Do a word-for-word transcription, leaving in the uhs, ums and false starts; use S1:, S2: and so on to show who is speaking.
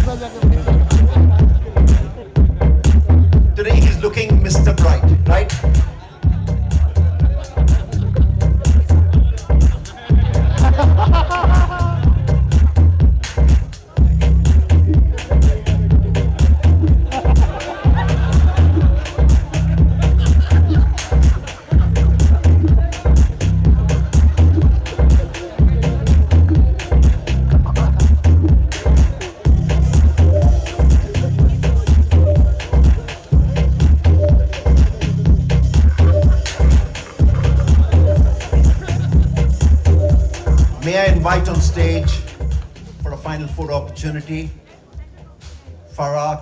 S1: Today he's looking Mister Bright, right? May I invite on stage for a final photo opportunity, Farah